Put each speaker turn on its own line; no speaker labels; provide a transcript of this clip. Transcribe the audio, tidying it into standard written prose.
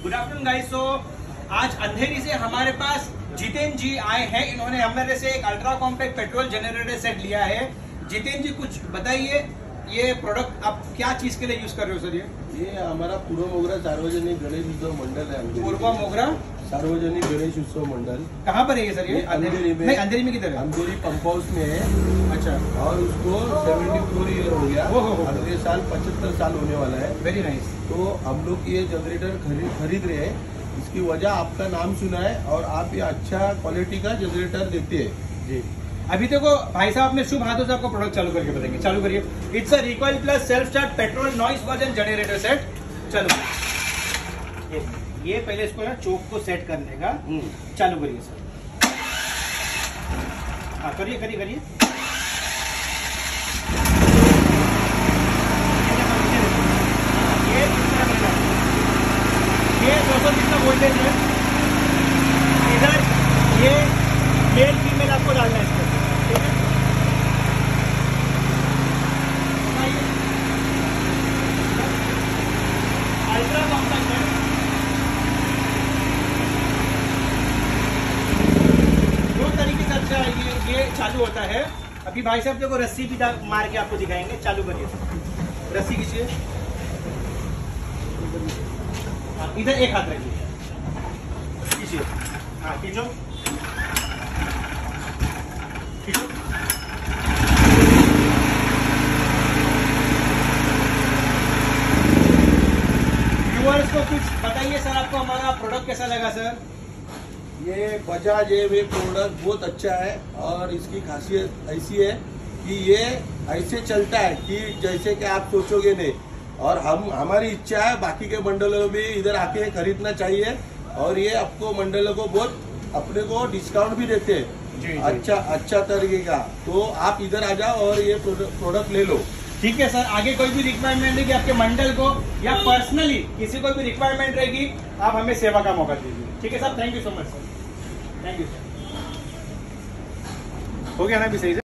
Good afternoon guys. सो आज अंधेरी से हमारे पास जितेंद्र जी आए हैं। इन्होंने हमारे से एक ultra compact petrol generator set लिया है। जितेंद्र जी कुछ बताइए, ये प्रोडक्ट आप क्या चीज के लिए यूज कर रहे हो सर?
ये हमारा पूर्व मोगरा सार्वजनिक गणेश उत्सव मंडल है।
पूर्व मोगरा
सार्वजनिक गणेश उत्सव मंडल
कहाँ पर है ये सर? ये
अंधेरी में।
नहीं, अंधेरी में किधर है?
अंधेरी पंप हाउस में है।
अच्छा।
और उसको 74 ईयर हो गया। अगले साल 75 साल होने वाला है।
Very nice.
तो हम लोग ये जनरेटर खरीद रहे हैं। इसकी वजह आपका नाम सुना है और आप ये अच्छा क्वालिटी का जनरेटर देते हैं जी।
अभी देखो भाई साहब अपने शुभ हाथों से आपको प्रोडक्ट चालू करके बताएंगे। चालू करिए। It's a recoil plus self start petrol noise version generator set. चलो ये पहले इसको ना चोक को सेट करने का। चालू करिए सर। हाँ करिए करिए करिए। ये 200 कितना वोल्टेज है? इधर ये मेल फीमेल आपको डालना है इसको, ठीक है? अल्ट्रा कॉम्पैक्ट है। दो तरीके से अच्छा ये चालू होता है। अभी भाई साहब देखो रस्सी भी मार के आपको दिखाएंगे। चालू करिए। रस्सी खींचिए। इधर एक हाथ रखिए। खींचिए। हाँ खींचो खींचो। व्यूअर्स को कुछ बताइए सर, आपको हमारा प्रोडक्ट कैसा लगा सर?
ये बजाज ये प्रोडक्ट बहुत अच्छा है और इसकी खासियत ऐसी है कि ये ऐसे चलता है कि जैसे कि आप सोचोगे नहीं। और हमारी इच्छा है बाकी के मंडलों में इधर आके खरीदना चाहिए और ये आपको मंडलों को बहुत अपने को डिस्काउंट भी देते हैं अच्छा तरीके का। तो आप इधर आ जाओ और ये प्रोडक्ट ले लो।
ठीक है सर। आगे कोई भी रिक्वायरमेंट रहेगी आपके मंडल को या पर्सनली किसी को भी रिक्वायरमेंट रहेगी, आप हमें सेवा का मौका दीजिए। ठीक है sir. Thank you so much sir. Thank you sir. हो गया ना अभी सही से?